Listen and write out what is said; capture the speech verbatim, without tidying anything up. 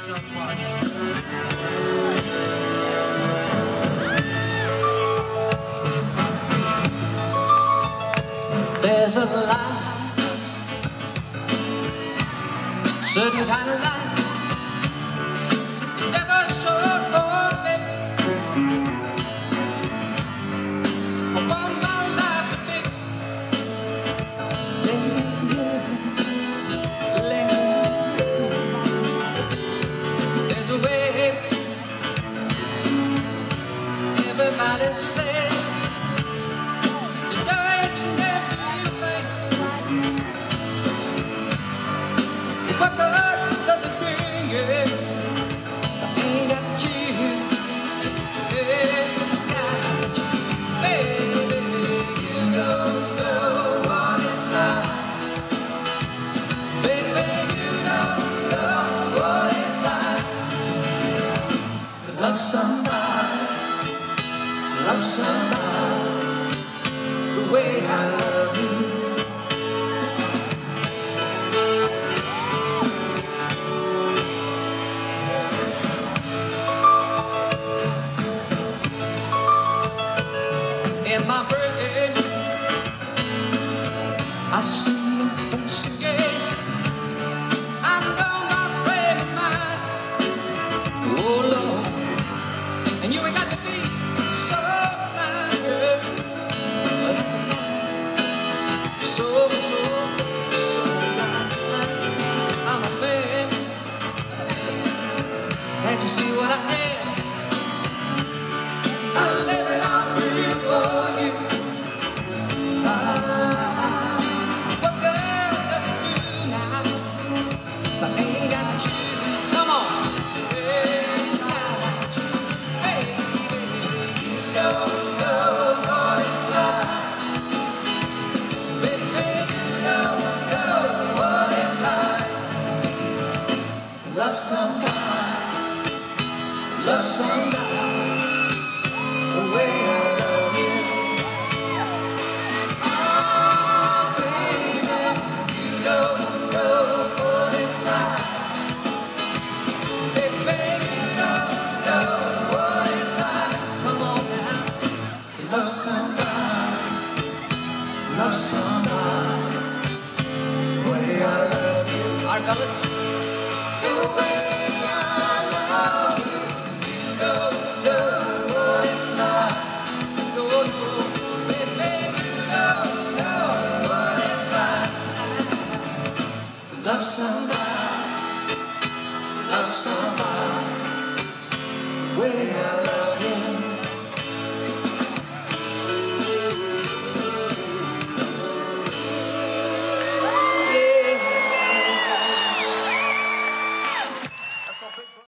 someone. There's a light, certain kind of light, never showed for me. I want my life to be there's a way, everybody says to do it and everything. What good does it bring you? I ain't got you. Yeah, got you. Baby, you don't know what it's like. Baby, you don't know what it's like to love somebody, love somebody the way I love you. In my brain, I see your face again. I know my frame of mind. Oh Lord, and you ain't got to be so blind, girl. So, so, so blind. I'm a man. Can't you see what I am? I live it out for you. Ah, what good does it do now if I ain't got you? Come on, ain't got you, baby. You don't know what it's like, baby. You don't know what it's like to love somebody, love somebody the way I love you. Oh, baby, you don't know what it's like. Baby, you don't know what it's like. Come on now, to love somebody, love somebody the way I love you. All right, fellas. The way I love you, you don't know. Love somebody, love somebody, the way I love you.